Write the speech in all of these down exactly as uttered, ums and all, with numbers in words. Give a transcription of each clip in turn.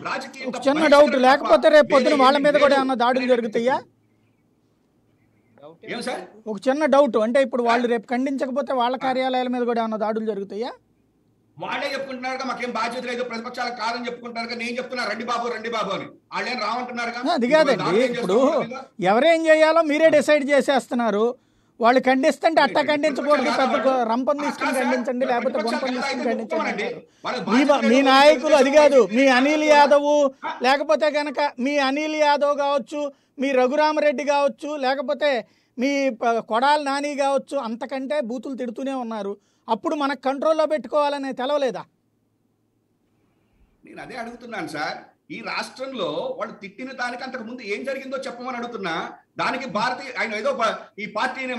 రాజకీయ చిన్న డౌట్, లేకపోతే రేపు పొద్దున వాళ్ళ మీద కూడా ఏమన్నా దాడులు జరుగుతాయా? ఏం సార్ ఒక చిన్న డౌట్, అంటే ఇప్పుడు వాళ్ళు రేపు ఖండించకపోతే వాళ్ళ కార్యాలయాల మీద కూడా ఏమన్నా దాడులు జరుగుతాయా? వాళ్ళే చెప్పుకుంటున్నారు మాకేం బాధ్యత లేదు, ప్రతిపక్షాలు కాదని చెప్పుకుంటున్నారు. నేను చెప్తున్నా రండి బాబు రండి బాబు అని, వాళ్ళేం రావంటున్నారు. అది కాదండి, ఇప్పుడు ఎవరేం చేయాలో మీరే డిసైడ్ చేసేస్తున్నారు. వాళ్ళు ఖండిస్తుంటే అట్ట ఖండించకూడదు, పెద్ద రంపం తీసుకుని ఖండించండి, లేకపోతే గుంపం తీసుకుని ఖండించండి. మీ మీ నాయకులు అది కాదు, మీ అనిల్ యాదవ్, లేకపోతే కనుక మీ అనిల్ యాదవ్ కావచ్చు, మీ రఘురామరెడ్డి కావచ్చు, లేకపోతే మీ కొడాలి నాని కావచ్చు, అంతకంటే బూతులు తిడుతూనే ఉన్నారు. అప్పుడు మనకు కంట్రోల్లో పెట్టుకోవాలనే తెలవలేదా? నేను అదే అడుగుతున్నాను సార్. ఈ రాష్ట్రంలో వాళ్ళు తిట్టిన దానికి అంతకు ముందు ఏం జరిగిందో చెప్పమని అడుగుతున్నా. దానికి భారతీయ ఆయన ఏదో ఈ పార్టీని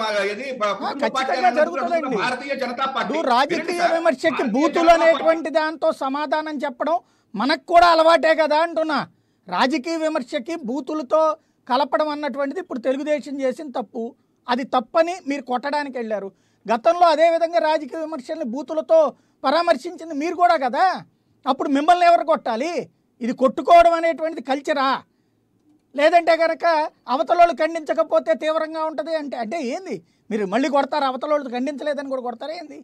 భారతీయ జనతా పార్టీ రాజకీయ విమర్శకి బూతులు అనేటువంటి దాంతో సమాధానం చెప్పడం మనకు కూడా అలవాటే కదా అంటున్నా. రాజకీయ విమర్శకి బూతులతో కలపడం అన్నటువంటిది ఇప్పుడు తెలుగుదేశం చేసిన తప్పు. అది తప్పని మీరు కొట్టడానికి వెళ్ళారు. గతంలో అదేవిధంగా రాజకీయ విమర్శల్ని బూతులతో పరామర్శించింది మీరు కూడా కదా. అప్పుడు మిమ్మల్ని ఎవరు కొట్టాలి? ఇది కొట్టుకోవడం అనేటువంటిది కల్చరా? లేదంటే కనుక అవతలోళ్ళు ఖండించకపోతే తీవ్రంగా ఉంటుంది అంటే అంటే ఏంది? మీరు మళ్ళీ కొడతారా? అవతలోళ్ళు ఖండించలేదని కూడా కొడతారా ఏంది?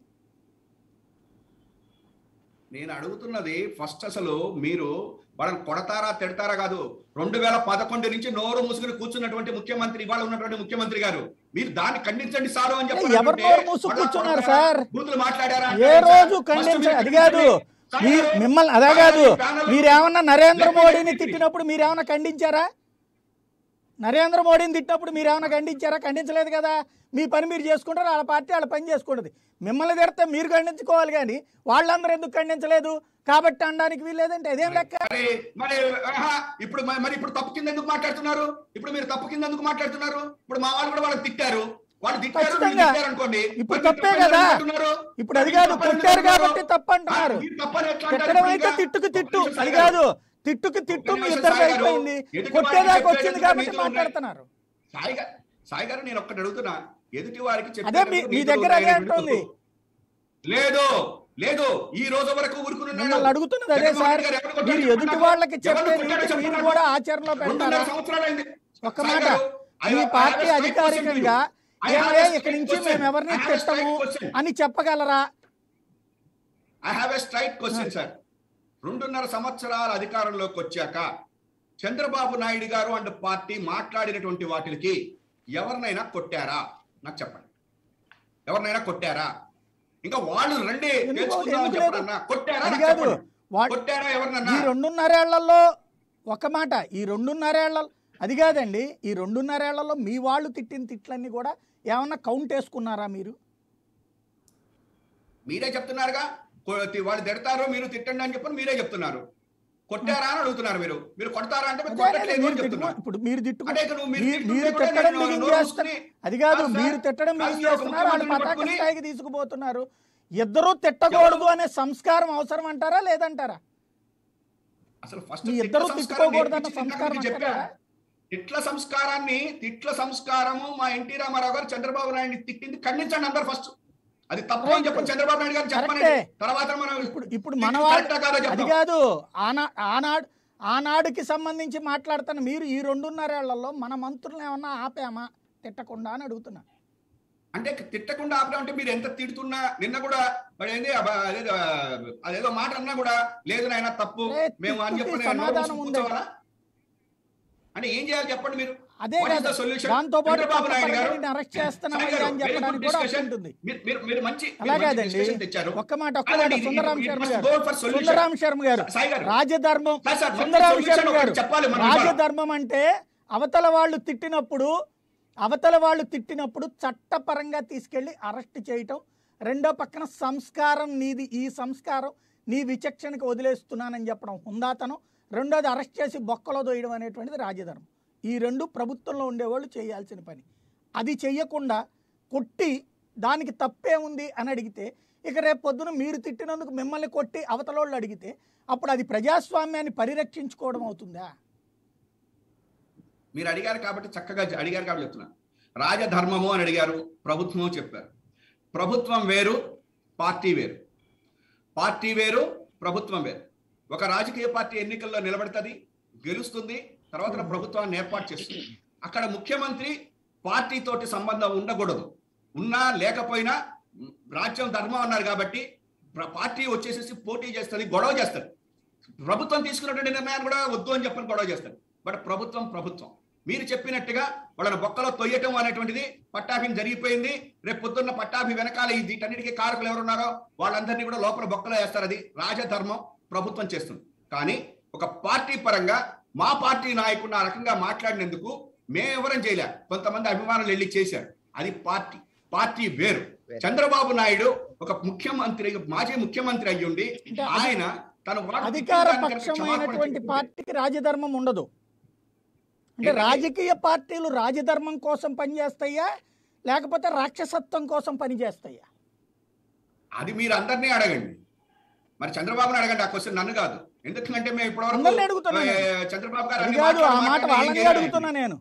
నేను అడుగుతున్నది ఫస్ట్, అసలు మీరు వాళ్ళని కొడతారా తిడతారా కాదు. రెండు వేల పదకొండు నుంచి నోరు మూసుకుని కూర్చున్నటువంటి ముఖ్యమంత్రి, ఇవాళ ఉన్నటువంటి ముఖ్యమంత్రి గారు, మీరు దాన్ని ఖండించండి సారు అని చెప్పి ఎవరు నోరు మూసు కూర్చున్నారు సార్? బూతులు మాట్లాడారా? ఏ రోజు ఖండించండి అది కాదు. మిమ్మల్ని అదే కాదు, మీరేమన్నా నరేంద్ర మోడీని తిట్టినప్పుడు మీరేమన్నా ఖండించారా? నరేంద్ర మోడీని తిట్టినప్పుడు మీరేమన్నా ఖండించారా? ఖండించలేదు కదా. మీ పని మీరు చేసుకుంటారు, వాళ్ళ పార్టీ వాళ్ళ పని చేసుకుంటుంది. మిమ్మల్ని తిడితే మీరు ఖండించుకోవాలి కానీ వాళ్ళందరూ ఎందుకు ఖండించలేదు కాబట్టి అనడానికి వీల్లేదంటే అదేం లెక్క? మరి ఇప్పుడు మరి ఇప్పుడు తప్పు కింద ఎందుకు మాట్లాడుతున్నారు? ఇప్పుడు మీరు తప్పు కింద ఎందుకు మాట్లాడుతున్నారు? ఇప్పుడు మా వాళ్ళు కూడా వాళ్ళకి తిట్టారు, వాళ్ళు తిట్టారు అనుకోండి, ఇప్పుడు తప్పే కదా. ఇప్పుడు అది కాదు, కొట్టారు కాబట్టి తప్పు అంటున్నారు. తిట్టడం అయితే తిట్టుకు తిట్టు, అది కాదు తిట్టుకు తిట్టు మీ ఇద్దరికి అయిపోయింది. కొట్టేదాకా వచ్చింది కాబట్టి మాట్లాడుతున్నారు. సాయి గారు సాయి గారు నేను ఒక్కటి అడుగుతున్నా, ఎదుటి వారికి అదే మీ దగ్గర అదే అంటుంది. లేదు లేదు ఈ రోజు వరకు మిమ్మల్ని అడుగుతున్నది అదే సార్. మీరు ఎదుటి వాళ్ళకి చెప్పే మీరు కూడా ఆచరణలో పెడతారా? ఒక్క మాట, మీ పార్టీ అధికారికంగా ఏమయ్యా ఇక్కడి నుంచి మేము ఎవరిని తిట్టము అని చెప్పగలరా? I have a straight question sir. రెండున్నర సంవత్సరాల అధికారంలోకి వచ్చాక చంద్రబాబు నాయుడు గారు అండ్ పార్టీ మాట్లాడినటువంటి వాటికి ఎవరినైనా కొట్టారా? నాకు చెప్పండి, ఎవరినైనా కొట్టారా? ఇంకా వాళ్ళు రండి కొట్టారా? కొట్టారా ఎవరినన్నా? ఈ రెండున్నరేళ్లలో ఒక మాట, ఈ రెండున్నరేళ్లలో అది కాదండి, ఈ రెండున్నరేళ్లలో మీ వాళ్ళు తిట్టిన తిట్లన్నీ కూడా ఏమన్నా కౌంట్ వేసుకున్నారా మీరు? మీరే చెప్తున్నారుగా వాళ్ళు తిడతారు మీరు తిట్టండి అని చెప్పని మీరే చెప్తున్నారు. కొట్టారా అని అడుగుతున్నారు. మీరు మీరు కొడతారా అంటే ఇప్పుడు మీరు తిట్టుకుంటే మీరు తిట్టడం బిగిన్ చేస్తున్నారు. అది కాదు, మీరు తిట్టడం బిగిన్ చేస్తున్నారు, వాళ్ళు పతాక స్థాయికి తీసుకుపోతున్నారు. ఇద్దరూ తిట్టకూడదు అనే సంస్కారం అవసరం అంటారా లేదంటారా? అసలు ఫస్ట్ ఇద్దరు తిట్టుకోకూడదు అన్న సంస్కారం అంటారా? తిట్ల సంస్కారాన్ని తిట్ల సంస్కారము మా ఎన్టీ రామారావు గారు చంద్రబాబు నాయుడిని తిట్టింది ఖండించండి అందరు. ఫస్ట్ అది తప్పు అని చెప్పండి చంద్రబాబు నాయుడు గారు చెప్పండి. తర్వాత మనం ఇప్పుడు ఇప్పుడు మన అది కాదు, ఆనా ఆనాడు ఆనాడుకి సంబంధించి మాట్లాడుతున్న మీరు ఈ రెండున్నరేళ్లలో మన మంత్రులను ఏమన్నా ఆపామా తిట్టకుండా అని అడుగుతున్నా. అంటే తిట్టకుండా ఆపడం అంటే మీరు ఎంత తిడుతున్నా, నిన్న కూడా మరి ఏంది అదేదో మాట అన్నా కూడా లేదు నాయన తప్పు మేము అని చెప్పి సమాధానం ఉంది అంటే ఏం చేయాలి చెప్పండి మీరు? అదే కాదు, దాంతో పాటు అరెస్ట్ చేస్తున్నామని చెప్పడానికి కూడా ఉంటుంది. అలాగేదండి, ఒక్క మాట ఒక్క మాట సుందరరామ శర్మ గారు సుందరరామ శర్మ గారు రాజధర్మం సుందరరామ శర్మ గారు రాజధర్మం అంటే అవతల వాళ్ళు తిట్టినప్పుడు అవతల వాళ్ళు తిట్టినప్పుడు చట్టపరంగా తీసుకెళ్లి అరెస్ట్ చేయటం, రెండో పక్కన సంస్కారం నీది, ఈ సంస్కారం నీ విచక్షణకు వదిలేస్తున్నానని చెప్పడం హుందాతనం, రెండోది అరెస్ట్ చేసి బొక్కలో దోయడం అనేటువంటిది రాజధర్మం. ఈ రెండు ప్రభుత్వంలో ఉండేవాళ్ళు చేయాల్సిన పని. అది చెయ్యకుండా కొట్టి దానికి తప్పే ఉంది అని అడిగితే, ఇక రేపు పొద్దున మీరు తిట్టినందుకు మిమ్మల్ని కొట్టి అవతలోళ్ళు అడిగితే అప్పుడు అది ప్రజాస్వామ్యాన్ని పరిరక్షించుకోవడం అవుతుందా? మీరు అడిగారు కాబట్టి చక్కగా అడిగారు కాబట్టి చెప్తున్నా. రాజధర్మము అని అడిగారు, ప్రభుత్వము చెప్పారు. ప్రభుత్వం వేరు, పార్టీ వేరు. పార్టీ వేరు, ప్రభుత్వం వేరు. ఒక రాజకీయ పార్టీ ఎన్నికల్లో నిలబడుతుంది, గెలుస్తుంది, తర్వాత ప్రభుత్వాన్ని ఏర్పాటు చేస్తుంది. అక్కడ ముఖ్యమంత్రి పార్టీ తోటి సంబంధం ఉండకూడదు. ఉన్నా లేకపోయినా రాజ్యం ధర్మం అన్నారు కాబట్టి పార్టీ వచ్చేసేసి పోటీ చేస్తుంది, గొడవ చేస్తారు. ప్రభుత్వం తీసుకున్నటువంటి నిర్ణయాన్ని కూడా వద్దు అని చెప్పని గొడవ చేస్తారు. బట్ ప్రభుత్వం ప్రభుత్వం మీరు చెప్పినట్టుగా వాళ్ళని బొక్కలో తొయ్యటం అనేటువంటిది పట్టాభి జరిగిపోయింది. రేపు పొద్దున్న పట్టాభి వెనకాల ఈ వీటన్నిటికీ కారకులు ఎవరున్నారో వాళ్ళందరినీ కూడా లోపల బొక్కలో వేస్తారు. అది రాజధర్మం ప్రభుత్వం చేస్తుంది. కానీ ఒక పార్టీ పరంగా మా పార్టీ నాయకుడు ఆ రకంగా మాట్లాడినందుకు మేము ఎవరం చేయలే, కొంతమంది అభిమానులు వెళ్ళి చేశారు. అది పార్టీ పార్టీ వేరు. చంద్రబాబు నాయుడు ఒక ముఖ్యమంత్రి, మాజీ ముఖ్యమంత్రి అయ్యుండి ఆయన తన అధికార పక్షమైనటువంటి పార్టీకి రాజధర్మం ఉండదు. అంటే రాజకీయ పార్టీలు రాజధర్మం కోసం పనిచేస్తాయా లేకపోతే రాక్షసత్వం కోసం పనిచేస్తాయా? అది మీరు అందరినీ అడగండి. మరి చంద్రబాబుని అడగండి ఆ క్వశ్చన్, నన్ను కాదు. ఎందుకంటే మేము ఇప్పటివరకు చంద్రబాబు గారు ఆ మాట వాళ్ళని అడుగుతున్నా నేను.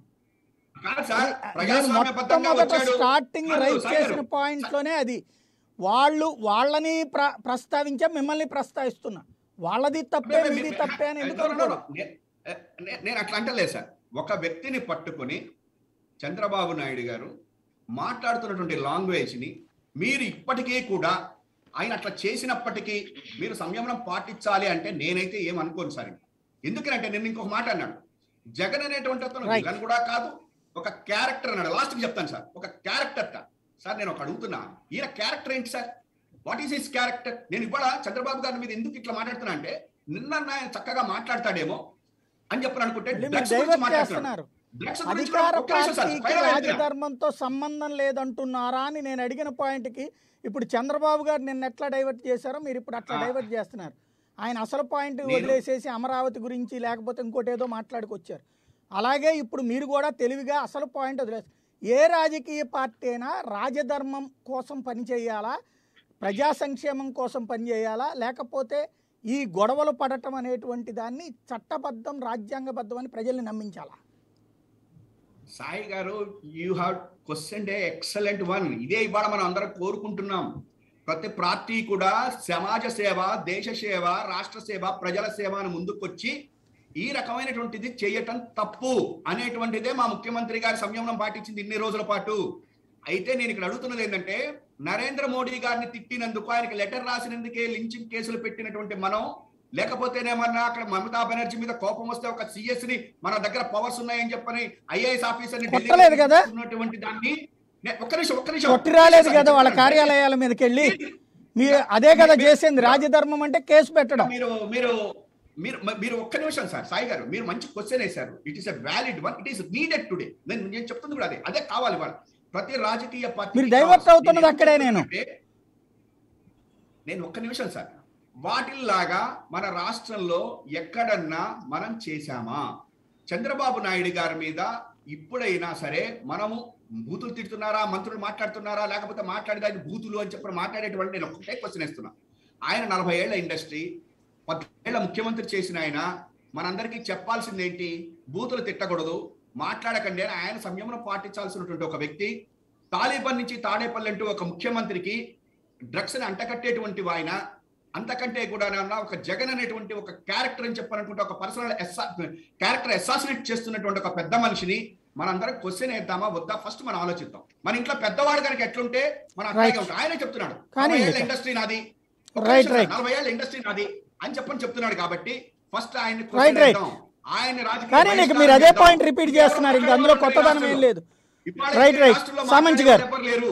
స్టార్టింగ్ రైట్ చేసిన పాయింట్ లోనే అది వాళ్ళు వాళ్ళని ప్రస్తావించా, మిమ్మల్ని ప్రస్తావిస్తున్నా. వాళ్ళది తప్పే మీది తప్పే అని ఎందుకు? నేను అట్లా అంటలేదు సార్. ఒక వ్యక్తిని పట్టుకొని చంద్రబాబు నాయుడు గారు మాట్లాడుతున్నటువంటి లాంగ్వేజ్ ని మీరు ఇప్పటికీ కూడా ఆయన అట్లా చేసినప్పటికీ మీరు సంయమనం పాటించాలి అంటే నేనైతే ఏమనుకోను సార్. ఎందుకంటే నేను ఇంకొక మాట అన్నాడు, జగన్ అనేటువంటి అతను విలన్ కూడా కాదు, ఒక క్యారెక్టర్ అన్నాడు. లాస్ట్ కి చెప్తాను సార్, ఒక క్యారెక్టర్ సార్. నేను ఒక అడుగుతున్నా, ఈయన క్యారెక్టర్ ఏంటి sir? What is his character? నేను ఇవాళ చంద్రబాబు గారి మీద ఎందుకు ఇట్లా మాట్లాడుతున్నా అంటే నిన్న ఆయన చక్కగా మాట్లాడతాడేమో అని చెప్పని అనుకుంటే అధికార పార్టీకి రాజధర్మంతో సంబంధం లేదంటున్నారా అని నేను అడిగిన పాయింట్ కి ఇప్పుడు చంద్రబాబు గారు నిన్న ఎట్లా డైవర్ట్ చేశారో మీరు ఇప్పుడు అట్లా డైవర్ట్ చేస్తున్నారు. ఆయన అసలు పాయింట్ వదిలేసేసి అమరావతి గురించి లేకపోతే ఇంకోటి ఏదో మాట్లాడుకొచ్చారు. అలాగే ఇప్పుడు మీరు కూడా తెలివిగా అసలు పాయింట్ వదిలేస్తారు. ఏ రాజకీయ పార్టీ అయినా రాజధర్మం కోసం పనిచేయాలా, ప్రజా సంక్షేమం కోసం పనిచేయాలా, లేకపోతే ఈ గొడవలు పడటం అనేటువంటి దాన్ని చట్టబద్ధం రాజ్యాంగబద్ధం అని ప్రజల్ని నమ్మించాలా? సాయి గారు, you have question a excellent one. ఇదే ఇవాళ మనం అందరం కోరుకుంటున్నాం. ప్రతి పార్టీ కూడా సమాజ సేవ, దేశ సేవ, రాష్ట్ర సేవ, ప్రజల సేవ అని ముందుకొచ్చి ఈ రకమైనటువంటిది చేయటం తప్పు అనేటువంటిదే మా ముఖ్యమంత్రి గారి సంయమనం పాటించింది ఇన్ని రోజుల పాటు. అయితే నేను ఇక్కడ అడుగుతున్నది ఏంటంటే, నరేంద్ర మోడీ గారిని తిట్టినందుకు, ఆయనకి లెటర్ రాసినందుకే లించింగ్ కేసులు పెట్టినటువంటి మనం, లేకపోతేనేమన్నా అక్కడ మమతా బెనర్జీ మీద కోపం వస్తే ఒక సిఎస్ ని మన దగ్గర పవర్స్ ఉన్నాయని చెప్పని ఐఏఎస్ ఆఫీసర్ ని దాన్ని ఒక్క నిమిషం ఒక్క నిమిషం కొట్టి రాలేదు కదా వాళ్ళ కార్యాలయాల మీదకి వెళ్ళి. మీరు అదే కదా చేసింది. రాజధర్మం అంటే కేసు పెట్టడం. మీరు మీరు మీరు మీరు ఒక్క నిమిషం సార్. సాయి గారు, మీరు మంచి క్వశ్చన్ వేశారు. It is a valid one. It is needed today. నేను నేను చెప్తుంది కూడా అదే అదే కావాలి. వాళ్ళు ప్రతి రాజకీయ పార్టీ మీరు డైవర్ట్ అవుతున్నది అక్కడే. నేను నేను ఒక్క నిమిషం సార్. వాటిల్లాగా మన రాష్ట్రంలో ఎక్కడన్నా మనం చేశామా? చంద్రబాబు నాయుడు గారి మీద ఇప్పుడైనా సరే మనము బూతులు తిడుతున్నారా, మంత్రులు మాట్లాడుతున్నారా, లేకపోతే మాట్లాడేదాన్ని బూతులు అని చెప్పి మాట్లాడేటువంటి నేను ఒకటే క్వశ్చన్ వేస్తున్నా. ఆయన నలభై ఏళ్ల ఇండస్ట్రీ, పదేళ్ల ముఖ్యమంత్రి చేసిన ఆయన మనందరికీ చెప్పాల్సింది ఏంటి? బూతులు తిట్టకూడదు, మాట్లాడకండి అని ఆయన సంయమనం పాటించాల్సినటువంటి ఒక వ్యక్తి. తాలిబాన్ నుంచి తాడేపల్లి అంటూ ఒక ముఖ్యమంత్రికి డ్రగ్స్ ని అంటకట్టేటువంటి ఆయన, అంతకంటే కూడా ఒక జగన్ అనేటువంటి ఒక క్యారెక్టర్ అని చెప్పాలనుకుంటే ఒక పర్సనల్ క్యారెక్టర్ అసాసినేట్ చేస్తున్నటువంటి ఒక పెద్ద మనిషిని మనందరం క్వశ్చన్ వేద్దామా వద్దా? ఫస్ట్ మనం ఆలోచిద్దాం. మన ఇంట్లో పెద్దవాడు కనుక ఎట్లుంటే మన అట్లాగే ఉంటాం. ఆయనే చెప్తున్నాడు నలభై ఏళ్ళ ఇండస్ట్రీ నాది, నలభై ఏళ్ళ ఇండస్ట్రీ నాది అని చెప్పని చెప్తున్నాడు. కాబట్టి ఫస్ట్ ఆయన ఆయన రాజకీయ మీరు అదే పాయింట్ రిపీట్ చేస్తున్నారు. ఇంకా అందులో కొత్తదనం ఏం లేదు. రైట్ రైట్ సామంత్ గారు లేరు.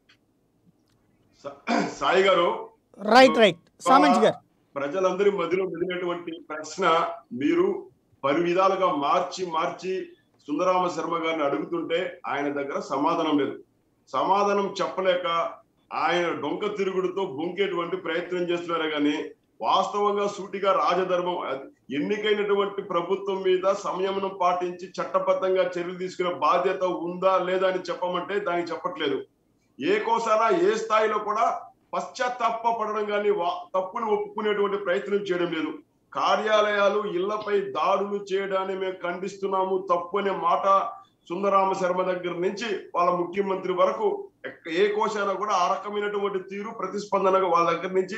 సాయి గారు రైట్ రైట్ సామంత్ గారు, ప్రజలందరి మధ్యలో మెదిలినటువంటి ప్రశ్న మీరు పలు విధాలుగా మార్చి మార్చి సుందరామ శర్మ గారిని అడుగుతుంటే ఆయన దగ్గర సమాధానం లేదు. సమాధానం చెప్పలేక ఆయన డొంక తిరుగుడుతో బొంకేటువంటి ప్రయత్నం చేస్తున్నారే కానీ వాస్తవంగా సూటిగా రాజధర్మం, ఎన్నికైనటువంటి ప్రభుత్వం మీద సంయమనం పాటించి చట్టబద్ధంగా చర్యలు తీసుకునే బాధ్యత ఉందా లేదా అని చెప్పమంటే దానికి చెప్పట్లేదు. ఏ కోసానా ఏ స్థాయిలో కూడా పశ్చాత్తాప పడడం కానీ తప్పును ఒప్పుకునేటువంటి ప్రయత్నం చేయడం లేదు. కార్యాలయాలు, ఇళ్లపై దాడులు చేయడాన్ని మేము ఖండిస్తున్నాము, తప్పు అనే మాట సుందరామ శర్మ దగ్గర నుంచి వాళ్ళ ముఖ్యమంత్రి వరకు ఏ కోశాన కూడా ఆ రకమైనటువంటి తీరు ప్రతిస్పందనగా వాళ్ళ దగ్గర నుంచి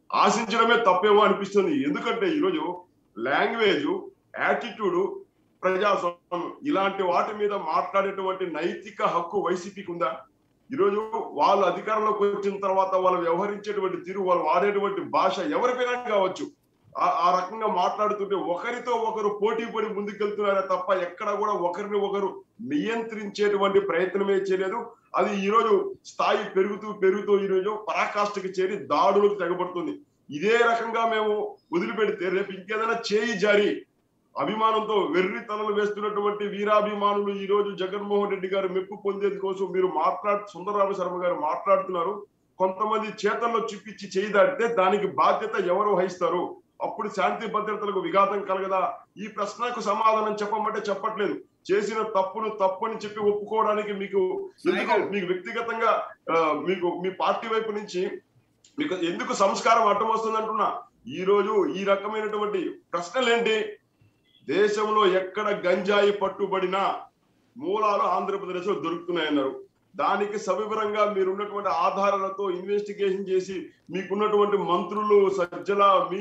ఆశించడమే తప్పేమో అనిపిస్తుంది. ఎందుకంటే ఈరోజు లాంగ్వేజ్, యాటిట్యూడ్, ప్రజాస్వామ్యం ఇలాంటి వాటి మీద మాట్లాడేటువంటి నైతిక హక్కు వైసీపీకి ఉందా? ఈరోజు వాళ్ళు అధికారంలోకి వచ్చిన తర్వాత వాళ్ళు వ్యవహరించేటువంటి తీరు, వాళ్ళు వాడేటువంటి భాష ఎవరిపైనా కావచ్చు, ఆ రకంగా మాట్లాడుతుంటే ఒకరితో ఒకరు పోటీ పడి ముందుకెళ్తున్నారే తప్ప ఎక్కడ కూడా ఒకరిని ఒకరు నియంత్రించేటువంటి ప్రయత్నమే చేయలేదు. అది ఈరోజు స్థాయి పెరుగుతూ పెరుగుతూ ఈరోజు పరాకాష్ఠకి చేరి దాడులకు తెగబడుతుంది. ఇదే రకంగా మేము వదిలిపెడితే రేపు ఇంకేదైనా చేయి జారి అభిమానంతో వెర్రి తలలు వేస్తున్నటువంటి వీరాభిమానులు ఈ రోజు జగన్మోహన్ రెడ్డి గారు మెప్పు పొందేది కోసం మీరు మాట్లాడు సుందరరామ శర్మ గారు మాట్లాడుతున్నారు. కొంతమంది చేతల్లో చూపించి చేయి దాడితే దానికి బాధ్యత ఎవరు వహిస్తారు? అప్పుడు శాంతి భద్రతలకు విఘాతం కలగదా? ఈ ప్రశ్నకు సమాధానం చెప్పమంటే చెప్పట్లేదు. చేసిన తప్పును తప్పని చెప్పి ఒప్పుకోవడానికి మీకు మీకు వ్యక్తిగతంగా మీకు మీ పార్టీ వైపు నుంచి మీకు ఎందుకు సంస్కారం అడ్డం వస్తుంది అంటున్నా. ఈ రోజు ఈ రకమైనటువంటి ప్రశ్నలేంటి? దేశంలో ఎక్కడ గంజాయి పట్టుబడినా మూలాలు ఆంధ్రప్రదేశ్ లో దొరుకుతున్నాయన్నారు. దానికి సవివరంగా మీరున్నటువంటి ఆధారాలతో ఇన్వెస్టిగేషన్ చేసి మీకున్నటువంటి మంత్రులు సజ్జల మీ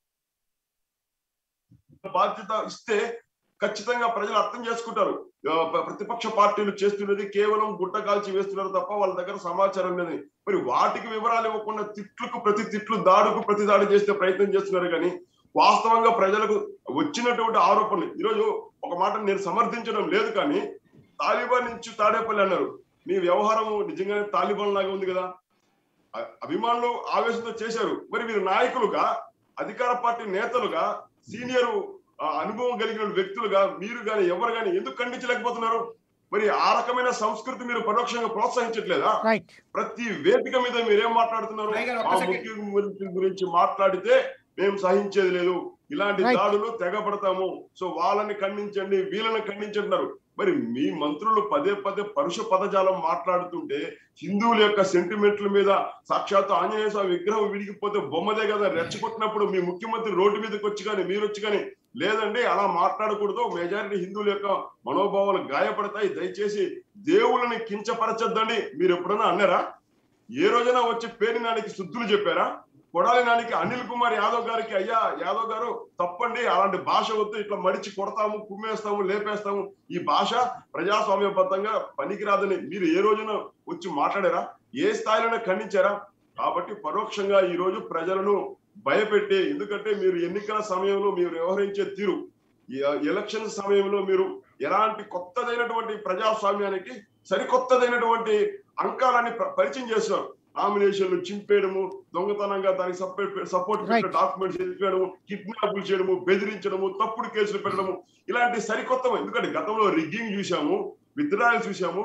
బాధ్యత ఇస్తే ఖచ్చితంగా ప్రజలు అర్థం చేసుకుంటారు. ప్రతిపక్ష పార్టీలు చేస్తున్నది కేవలం గుట్ట కాల్చి వేస్తున్నారు తప్ప వాళ్ళ దగ్గర సమాచారం లేదు. మరి వాటికి వివరాలు ఇవ్వకుండా తిట్లకు ప్రతి తిట్లు, దాడుకు ప్రతి దాడి చేసే ప్రయత్నం చేస్తున్నారు. కానీ వాస్తవంగా ప్రజలకు వచ్చినటువంటి ఆరోపణలు ఈరోజు ఒక మాట నేను సమర్థించడం లేదు, కానీ తాలిబాన్ నుంచి తాడేపల్లి అన్నారు. మీ వ్యవహారం నిజంగానే తాలిబాన్ లాగా ఉంది కదా. అభిమానులు ఆవేశంతో చేశారు. మరి మీరు నాయకులుగా, అధికార పార్టీ నేతలుగా, సీనియర్ అనుభవం కలిగిన వ్యక్తులుగా మీరు గాని ఎవరు గాని ఎందుకు ఖండించలేకపోతున్నారు? మరి ఆ రకమైన సంస్కృతి మీరు పరోక్షంగా ప్రోత్సహించట్లేదా? ప్రతి వేదిక మీద మీరేం మాట్లాడుతున్నారు? ఆ ముఖ్యమంత్రి గురించి మాట్లాడితే మేము సహించేది లేదు, ఇలాంటి దాడులు తెగపడతాము, సో వాళ్ళని ఖండించండి, వీళ్ళని ఖండించంటున్నారు. మరి మీ మంత్రులు పదే పదే పరుష పదజాలం మాట్లాడుతుంటే హిందువుల యొక్క సెంటిమెంట్ల మీద సాక్షాత్తు ఆంజనేయ స్వామి విగ్రహం విడిగిపోతే బొమ్మదే కదా రెచ్చగొట్టినప్పుడు మీ ముఖ్యమంత్రి రోడ్డు మీదకి వచ్చి కానీ మీరు వచ్చి కానీ లేదండి అలా మాట్లాడకూడదు, మెజారిటీ హిందువుల యొక్క మనోభావాలు గాయపడతాయి, దయచేసి దేవుళ్ళని కించపరచొద్దండి మీరు ఎప్పుడన్నా అన్నారా? ఏ రోజైనా వచ్చి పేరు నానికి శుద్ధులు చెప్పారా? కొడాలి నానికి అనిల్ కుమార్ యాదవ్ గారికి అయ్యా యాదవ్ గారు తప్పండి, అలాంటి భాష వద్దు, ఇట్లా మడిచి కొడతాము, కుమ్మేస్తాము, లేపేస్తాము, ఈ భాష ప్రజాస్వామ్యబద్ధంగా పనికిరాదని మీరు ఏ రోజున వచ్చి మాట్లాడారా? ఏ స్థాయిలోనే ఖండించారా? కాబట్టి పరోక్షంగా ఈ రోజు ప్రజలను భయపెట్టి, ఎందుకంటే మీరు ఎన్నికల సమయంలో మీరు వ్యవహరించే తీరు, ఎలక్షన్ సమయంలో మీరు ఎలాంటి కొత్తదైనటువంటి ప్రజాస్వామ్యానికి సరికొత్తదైనటువంటి అంకాలని పరిచయం చేస్తున్నారు. నామినేషన్లు చింపేయడము, దొంగతనంగా దానికి సపరేట్ సపోర్ట్ డాక్యుమెంట్స్ చెప్పడము, కిడ్నాప్లు చేయడము, బెదిరించడము, తప్పుడు కేసులు పెట్టడము, ఇలాంటి సరికొత్త. ఎందుకంటే గతంలో రిగ్గింగ్ చూసాము, విత్డ్రాయల్ చూసాము,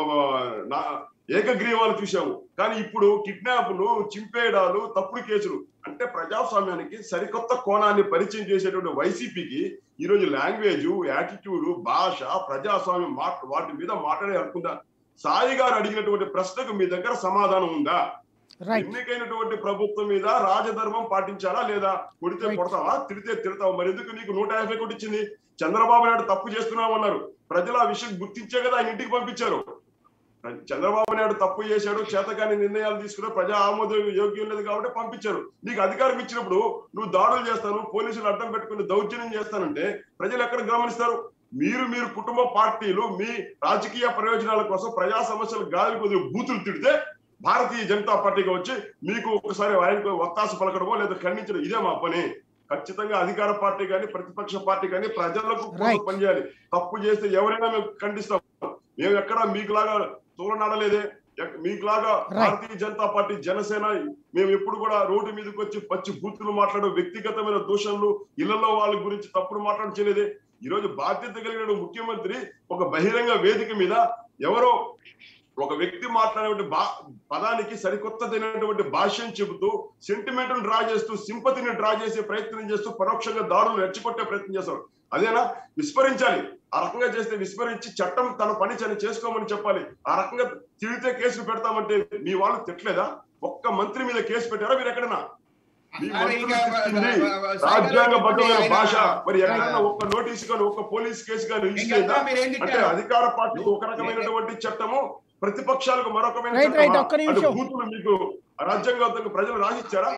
ఏకగ్రీవాలు చూసాము, కానీ ఇప్పుడు కిడ్నాప్లు, చింపేయడాలు, తప్పుడు కేసులు అంటే ప్రజాస్వామ్యానికి సరికొత్త కోణాన్ని పరిచయం చేసేటువంటి వైసీపీకి ఈరోజు లాంగ్వేజ్, యాటిట్యూడ్, భాష, ప్రజాస్వామ్యం వాటి మీద మాట్లాడే హక్కుందా? సాయి గారు అడిగినటువంటి ప్రశ్నకు మీ దగ్గర సమాధానం ఉందా? ఎన్నికైనటువంటి ప్రభుత్వం మీద రాజధర్మం పాటించాలా లేదా? కొడితే కొడతావా, తిడితే తిడతావా? మరి ఎందుకు నీకు నూట యాభై కోటి ఇచ్చింది? చంద్రబాబు నాయుడు తప్పు చేస్తున్నామన్నారు, ప్రజలు ఆ విషయం గుర్తించే కదా ఆయన ఇంటికి పంపించారు. చంద్రబాబు నాయుడు తప్పు చేశాడు, చేతకాని నిర్ణయాలు తీసుకుని ప్రజా ఆమోదం యోగ్యం లేదు కాబట్టి పంపించారు. నీకు అధికారం ఇచ్చినప్పుడు నువ్వు దాడులు చేస్తాను, పోలీసులు అడ్డం పెట్టుకుని దౌర్జన్యం చేస్తానంటే ప్రజలు ఎక్కడ గమనిస్తారు? మీరు మీరు కుటుంబ పార్టీలు మీ రాజకీయ ప్రయోజనాల కోసం ప్రజా సమస్యలు గాలి కొద్దిగా బూతులు తిడితే భారతీయ జనతా పార్టీగా వచ్చి మీకు ఒకసారి ఆయనకు ఒత్తాసు పలకడమో లేదా ఖండించడం ఇదే మా పని. ఖచ్చితంగా అధికార పార్టీ కానీ ప్రతిపక్ష పార్టీ కానీ ప్రజలకు పనిచేయాలి. తప్పు చేస్తే ఎవరైనా మేము ఖండిస్తాం. మేము ఎక్కడ మీకులాగా తోలనాడలేదే, మీకులాగా భారతీయ జనతా పార్టీ, జనసేన మేము ఎప్పుడు కూడా రోడ్డు మీదకి వచ్చి పచ్చి బూతులు మాట్లాడడం, వ్యక్తిగతమైన దూషణలు, ఇళ్లలో వాళ్ళ గురించి తప్పుడు మాట్లాడలేదే. ఈ రోజు బాధ్యత కలిగిన ముఖ్యమంత్రి ఒక బహిరంగ వేదిక మీద ఎవరో ఒక వ్యక్తి మాట్లాడే పదానికి సరికొత్తదైనటువంటి భాష్యం చెబుతూ సెంటిమెంట్ డ్రా చేస్తూ, సింపతిని డ్రా చేసే ప్రయత్నం చేస్తూ పరోక్షంగా దాడులు రెచ్చగొట్టే ప్రయత్నం చేస్తారు. అదేనా? విస్మరించాలి. ఆ రకంగా చేస్తే విస్మరించి చట్టం తన పని చేసుకోమని చెప్పాలి. ఆ రకంగా తిడితే కేసులు పెడతామంటే మీ వాళ్ళు తిట్టలేదా? ఒక్క మంత్రి మీద కేసు పెట్టారా మీరు ఎక్కడన్నా? రాజ్యాంగబద్ధమైన భాష మరి ఎక్కడన్నా ఒక్క నోటీసు కానీ ఒక్క పోలీస్ కేసు కానీ రిజిస్టర్ అయిందా? అంటే అధికార పార్టీకి ఒక రకమైనటువంటి చట్టము, ప్రతిపక్షాలకు మరొకమైన చట్టం. బూతులు మీకు రాజ్యాంగబద్ధంగా ప్రజలు రాసిచ్చారా?